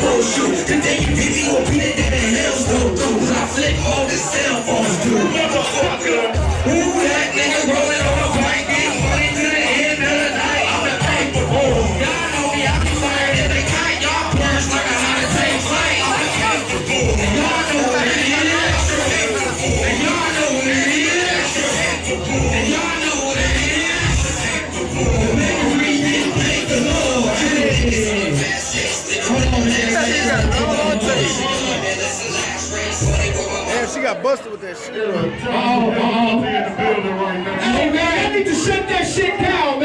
pro shoot. The day you beat me will beat it, then the hells go through. Cause I flip all the cell phones do. Motherfucker. Who that nigga rolling on a bike, getting money to the end of the night. I'm the paper boy. Y'all know me, I be fired in the kite. Y'all burst like a hot take flight. I'm the paper boy. And y'all know what it is. And y'all know what it is. And y'all know what it is. The nigga we didn't thank the Lord. Damn, she got busted with that shit. Hey man, I need to shut that shit down, man.